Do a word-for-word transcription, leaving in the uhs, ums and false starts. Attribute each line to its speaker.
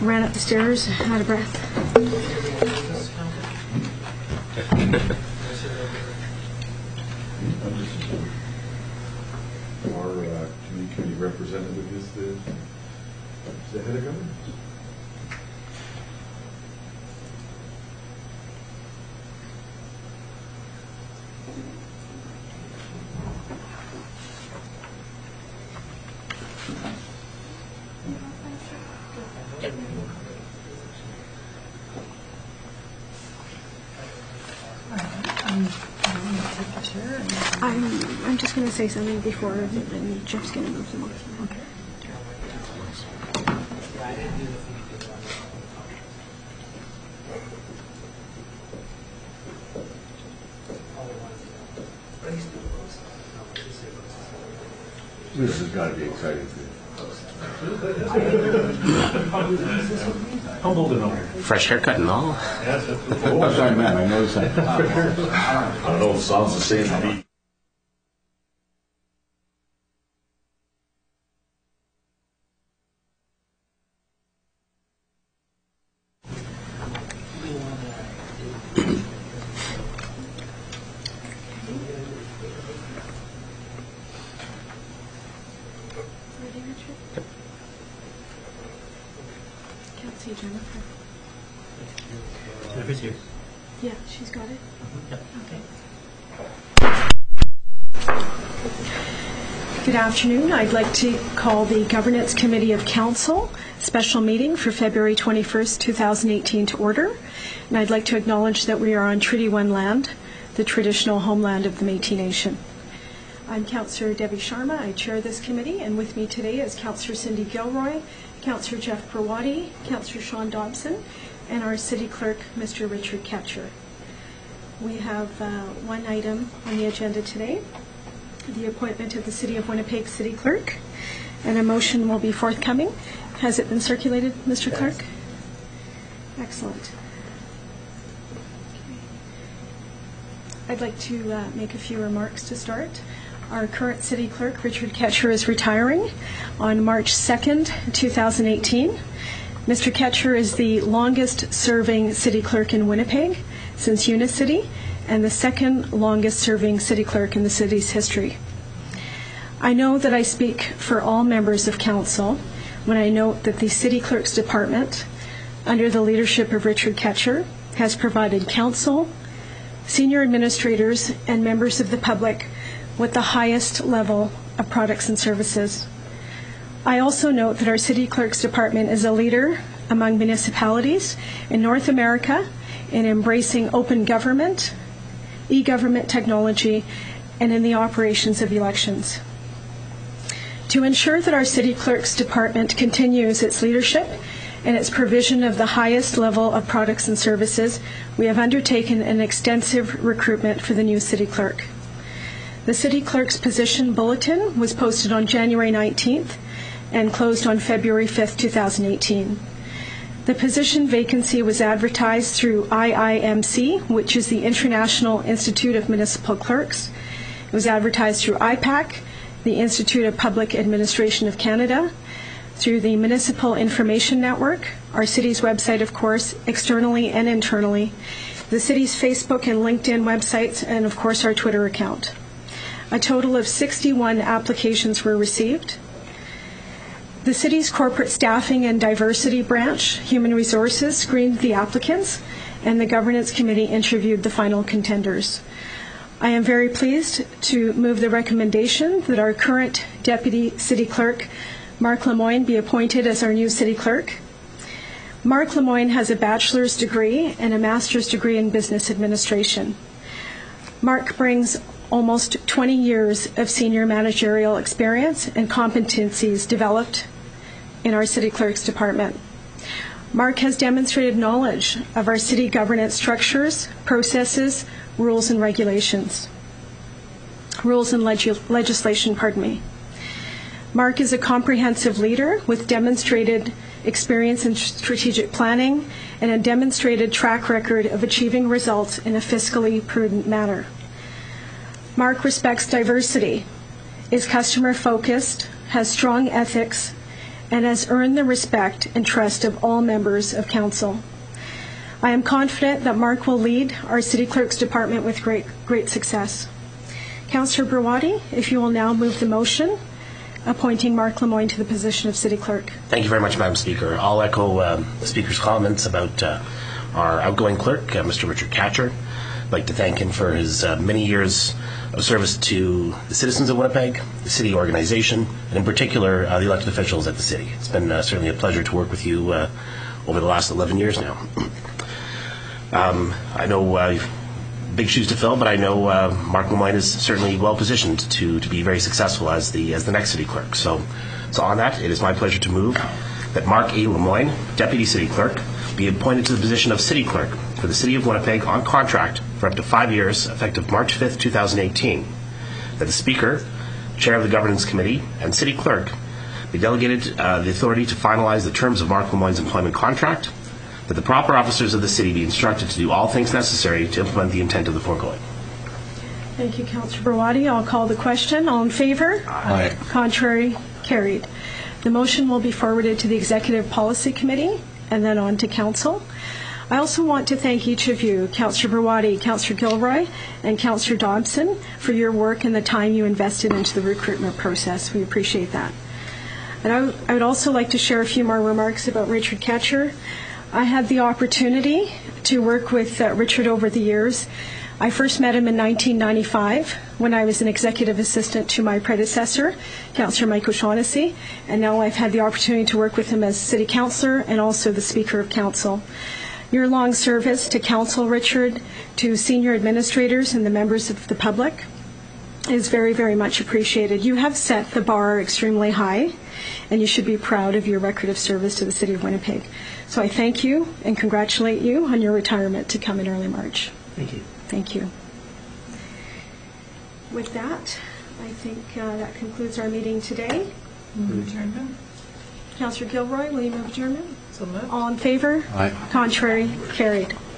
Speaker 1: ran up the stairs out of breath.
Speaker 2: Our uh, community committee representative is the, is the head of government.
Speaker 1: I'm, I'm just going to say something before, and Jeff's going to move them on. Okay.
Speaker 2: This has got to be exciting for you. Humbled and all.
Speaker 3: Fresh haircut and all.
Speaker 2: Oh, sorry, man. I noticed that. I don't know if it sounds the same to me.
Speaker 1: Can't see Jennifer.
Speaker 3: Jennifer's here.
Speaker 1: Yeah, she's got it.
Speaker 3: Yep.
Speaker 1: Okay. Good afternoon. I'd like to call the Governance Committee of Council special meeting for February twenty-first, two thousand eighteen to order. And I'd like to acknowledge that we are on Treaty one land, the traditional homeland of the Métis Nation. I'm Councillor Debbie Sharma. I chair this committee, and with me today is Councillor Cindy Gilroy, Councillor Jeff Prawati, Councillor Sean Dobson, and our City Clerk, Mister Richard Ketcher. We have uh, one item on the agenda today, the appointment of the City of Winnipeg City Clerk, and a motion will be forthcoming. Has it been circulated, Mister Yes. Clerk? Excellent. Okay. I'd like to uh, make a few remarks to start. Our current City Clerk, Richard Ketcher, is retiring on March second, two thousand eighteen. Mister Ketcher is the longest-serving City Clerk in Winnipeg since Unicity, and the second longest-serving City Clerk in the city's history. I know that I speak for all members of Council when I note that the City Clerk's Department, under the leadership of Richard Ketcher, has provided Council, senior administrators, and members of the public with the highest level of products and services. I also note that our City Clerk's Department is a leader among municipalities in North America in embracing open government, e-government technology, and in the operations of elections. To ensure that our City Clerk's Department continues its leadership and its provision of the highest level of products and services, we have undertaken an extensive recruitment for the new City Clerk. The City Clerk's position bulletin was posted on January nineteenth and closed on February fifth, two thousand eighteen. The position vacancy was advertised through I I M C, which is the International Institute of Municipal Clerks. It was advertised through I PAC, the Institute of Public Administration of Canada, through the Municipal Information Network, our city's website, of course, externally and internally, the city's Facebook and LinkedIn websites, and of course our Twitter account. A total of sixty-one applications were received. The city's corporate staffing and diversity branch, Human Resources, screened the applicants, and the Governance Committee interviewed the final contenders. I am very pleased to move the recommendation that our current Deputy City Clerk, Mark Lemoyne, be appointed as our new City Clerk. Mark Lemoyne has a bachelor's degree and a master's degree in business administration. Mark brings almost twenty years of senior managerial experience and competencies developed in our City Clerk's Department. Mark has demonstrated knowledge of our city governance structures, processes, rules and regulations. Rules and leg- legislation, pardon me. Mark is a comprehensive leader with demonstrated experience in strategic planning and a demonstrated track record of achieving results in a fiscally prudent manner. Mark respects diversity, is customer-focused, has strong ethics, and has earned the respect and trust of all members of council. I am confident that Mark will lead our City Clerk's department with great, great success. Councillor Brawadi, if you will now move the motion appointing Mark Lemoyne to the position of City Clerk.
Speaker 3: Thank you very much, Madam Speaker. I'll echo um, the Speaker's comments about uh, our outgoing clerk, uh, Mister Richard Catcher. I'd like to thank him for his uh, many years of service to the citizens of Winnipeg, the city organization, and in particular uh, the elected officials at the city. It's been uh, certainly a pleasure to work with you uh, over the last eleven years now. um, I know uh, big shoes to fill, but I know uh, Mark Lemoyne is certainly well positioned to to be very successful as the as the next city clerk. So, so on that, it is my pleasure to move that Mark A. Lemoyne, Deputy City Clerk, be appointed to the position of City Clerk for the City of Winnipeg on contract for up to five years, effective March fifth, two thousand eighteen. That the Speaker, Chair of the Governance Committee, and City Clerk be delegated uh, the authority to finalize the terms of Mark Lemoyne's employment contract. That the proper officers of the city be instructed to do all things necessary to implement the intent of the foregoing.
Speaker 1: Thank you, Councillor Brawadi. I'll call the question. All in favour?
Speaker 2: Aye.
Speaker 1: Contrary? Carried. The motion will be forwarded to the Executive Policy Committee and then on to Council. I also want to thank each of you, Councillor Brawadi, Councillor Gilroy, and Councillor Dobson, for your work and the time you invested into the recruitment process. We appreciate that. And I, w- I would also like to share a few more remarks about Richard Catcher. I had the opportunity to work with uh, Richard over the years. I first met him in nineteen ninety-five when I was an executive assistant to my predecessor, Councillor Mike O'Shaughnessy, and now I've had the opportunity to work with him as City Councillor and also the Speaker of Council. Your long service to Council, Richard, to senior administrators and the members of the public is very, very much appreciated. You have set the bar extremely high, and you should be proud of your record of service to the City of Winnipeg. So I thank you and congratulate you on your retirement to come in early March.
Speaker 3: Thank you.
Speaker 1: Thank you. With that, I think uh, that concludes our meeting today.
Speaker 4: Move adjournment.
Speaker 1: Councillor Gilroy, will you move adjournment?
Speaker 4: So moved.
Speaker 1: All in favour?
Speaker 2: Aye.
Speaker 1: Contrary? Carried.